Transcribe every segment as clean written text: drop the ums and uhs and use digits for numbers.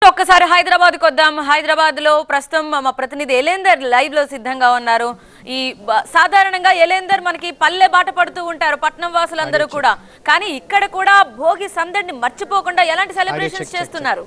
ఒక్కసారి హైదరాబాద్ కు వద్దాం. హైదరాబాద్ లో ప్రస్తుతం మా ప్రతినిధి ఎలేందర్ లైవ్ లో సిద్ధంగా ఉన్నారు. ఈ సాధారణంగా ఎలేందర్ మనకి పల్లె బాట పడుతూ ఉంటారు పట్నం వాసులందరూ కూడా. కానీ ఇక్కడ కూడా భోగి సందడిని మర్చిపోకుండా ఎలాంటి సెలబ్రేషన్స్ చేస్తున్నారు?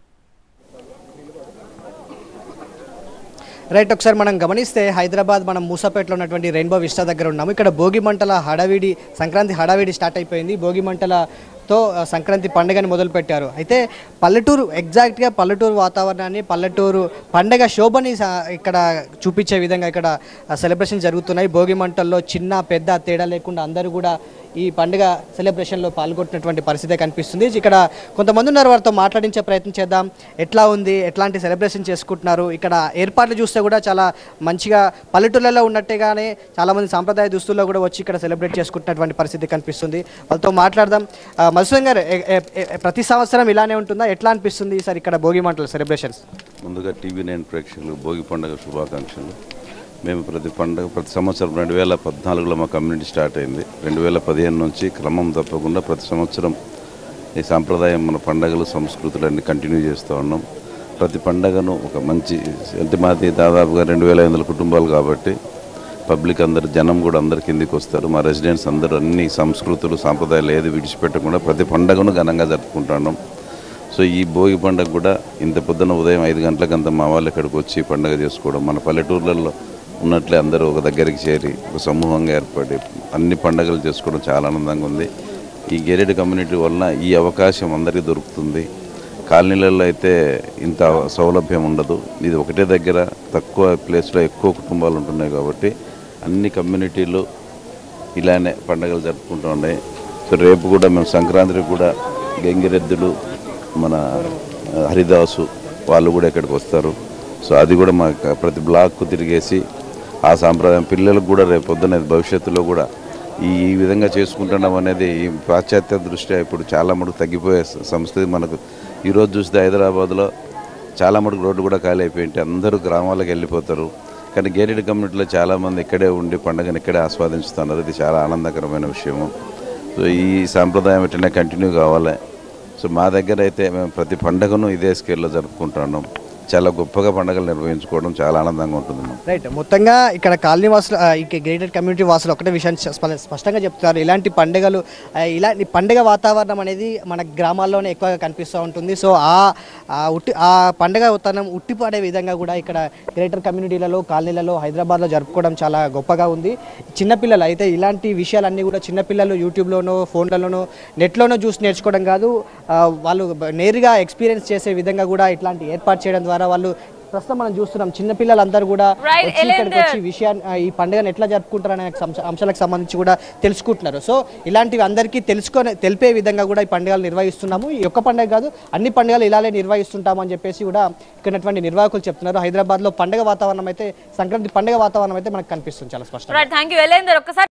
రైట్, ఒకసారి మనం గమనిస్తే హైదరాబాద్ మనం మూసాపేటలో ఉన్నటువంటి రెయిన్బో విస్టా దగ్గర ఉన్నాము. ఇక్కడ భోగి మంటల హడావిడి, సంక్రాంతి హడావిడి స్టార్ట్ అయిపోయింది. భోగి మంటలతో సంక్రాంతి పండుగని మొదలుపెట్టారు. అయితే పల్లెటూరు, ఎగ్జాక్ట్గా పల్లెటూరు వాతావరణాన్ని, పల్లెటూరు పండుగ శోభని ఇక్కడ చూపించే విధంగా ఇక్కడ సెలబ్రేషన్ జరుగుతున్నాయి. భోగి మంటల్లో చిన్న పెద్ద తేడా లేకుండా అందరూ కూడా ఈ పండుగ సెలబ్రేషన్లో పాల్గొంటున్నటువంటి పరిస్థితే కనిపిస్తుంది. ఇక్కడ కొంతమంది ఉన్నారు, వారితో మాట్లాడించే ప్రయత్నం చేద్దాం. ఎట్లా ఉంది, ఎట్లాంటి సెలబ్రేషన్ చేసుకుంటున్నారు, ఇక్కడ ఏర్పాట్లు చూస్తే కూడా చాలా మంచిగా పల్లెటూళ్ళలో ఉన్నట్టుగానే చాలామంది సాంప్రదాయ దుస్తుల్లో కూడా వచ్చి ఇక్కడ సెలబ్రేట్ చేసుకుంటున్నటువంటి పరిస్థితి కనిపిస్తుంది. వాళ్ళతో మాట్లాడదాం. మధుసూదన్ గారు, ప్రతి సంవత్సరం ఇలానే ఉంటుందా, ఎట్లా అనిపిస్తుంది ఈసారి ఇక్కడ భోగి మంటల సెలబ్రేషన్స్? ముందుగా టీవీ9 ప్రేక్షకులు భోగి పండుగ శుభాకాంక్షలు. మేము ప్రతి సంవత్సరం 2014లో మా కమ్యూనిటీ స్టార్ట్ అయింది. 2015 నుంచి క్రమం తప్పకుండా ప్రతి సంవత్సరం ఈ సాంప్రదాయం, మన పండుగలు, సంస్కృతులు అన్నీ కంటిన్యూ చేస్తూ ఉన్నాం. ప్రతి పండుగను ఒక మంచి, అంటే మాది దాదాపుగా 2500 కుటుంబాలు కాబట్టి పబ్లిక్ అందరు, జనం కూడా అందరు కిందికి వస్తారు. మా రెసిడెంట్స్ అందరూ అన్ని సంస్కృతులు, సాంప్రదాయాలు ఏది విడిచిపెట్టకుండా ప్రతి పండుగను ఘనంగా జరుపుకుంటున్నాం. సో ఈ భోగి పండుగ కూడా ఇంత పొద్దున ఉదయం 5 గంటలకంతా మా వాళ్ళు ఇక్కడికి వచ్చి పండుగ చేసుకోవడం, మన పల్లెటూర్లలో ఉన్నట్లే అందరూ ఒక దగ్గరికి చేరి ఒక సమూహంగా ఏర్పడి అన్ని పండుగలు చేసుకోవడం చాలా ఆనందంగా ఉంది. ఈ గేటెడ్ కమ్యూనిటీ వలన ఈ అవకాశం అందరికీ దొరుకుతుంది. కాలనీలలో అయితే ఇంత సౌలభ్యం ఉండదు. ఇది ఒకటే దగ్గర తక్కువ ప్లేస్లో ఎక్కువ కుటుంబాలు ఉంటున్నాయి కాబట్టి అన్ని కమ్యూనిటీలు ఇలానే పండుగలు జరుపుకుంటూ ఉన్నాయి. సో రేపు కూడా మేము సంక్రాంతికి కూడా గంగిరెద్దులు, మన హరిదాసు వాళ్ళు కూడా ఇక్కడికి వస్తారు. సో అది కూడా మా ప్రతి బ్లాక్కు తిరిగేసి ఆ సాంప్రదాయం పిల్లలకు కూడా రేపు పొద్దున్న భవిష్యత్తులో కూడా ఈ విధంగా చేసుకుంటున్నాం అనేది ఈ పాశ్చాత్య దృష్ట్యా ఇప్పుడు చాలా మటుకు తగ్గిపోయే సంస్కృతి మనకు. ఈరోజు చూస్తే హైదరాబాద్లో చాలా మటుకు రోడ్లు కూడా ఖాళీ అయిపోయింటే అందరూ గ్రామాలకు వెళ్ళిపోతారు. కానీ గేటెడ్ కమ్యూనిటీలో చాలామంది ఇక్కడే ఉండి పండుగను ఇక్కడే ఆస్వాదించుతున్నారు. ఇది చాలా ఆనందకరమైన విషయము. సో ఈ సాంప్రదాయం ఎట్లనే కంటిన్యూ కావాలి. సో మా దగ్గర అయితే మేము ప్రతి పండుగను ఇదే స్కేల్లో జరుపుకుంటున్నాం. చాలా గొప్పగా పండుగలు నిర్వహించుకోవడం చాలా ఆనందంగా ఉంటుంది. రైట్, మొత్తంగా ఇక్కడ కాలనీ వాసులు, గేటెడ్ కమ్యూనిటీ వాసులు ఒకటే విషయాన్ని స్పష్టంగా చెప్తున్నారు. ఇలాంటి పండుగలు, ఇలాంటి పండుగ వాతావరణం అనేది మన గ్రామాల్లోనే ఎక్కువగా కనిపిస్తూ ఉంటుంది. సో ఆ పండుగ ఉత్తనం ఉట్టిపడే విధంగా కూడా ఇక్కడ గ్రేటర్ కమ్యూనిటీలలో, కాలనీలలో, హైదరాబాద్లో జరుపుకోవడం చాలా గొప్పగా ఉంది. చిన్నపిల్లలు అయితే ఇలాంటి విషయాలన్నీ కూడా చిన్నపిల్లలు యూట్యూబ్లోనో, ఫోన్లలోనో, నెట్లోనో చూసి నేర్చుకోవడం కాదు, వాళ్ళు నేరుగా ఎక్స్పీరియన్స్ చేసే విధంగా కూడా ఇట్లాంటి ఏర్పాటు చేయడం ద్వారా వాళ్ళు ప్రస్తుతం మనం చూస్తున్నాం చిన్నపిల్లలందరూ కూడా ఇక్కడికి వచ్చి విషయాన్ని, ఈ పండుగను ఎట్లా జరుపుకుంటారనే అంశాలకు సంబంధించి కూడా తెలుసుకుంటున్నారు. సో ఇలాంటివి అందరికీ తెలిపే విధంగా కూడా ఈ పండుగలు నిర్వహిస్తున్నాము. ఈ ఒక్క పండుగ కాదు, అన్ని పండుగలు ఇలానే నిర్వహిస్తుంటాము అని చెప్పేసి కూడా ఇక్కడ నిర్వాహకులు చెప్తున్నారు. హైదరాబాద్లో పండుగ వాతావరణం అయితే, సంక్రాంతి పండుగ వాతావరణం అయితే మనకు కనిపిస్తుంది చాలా స్పష్టంగా.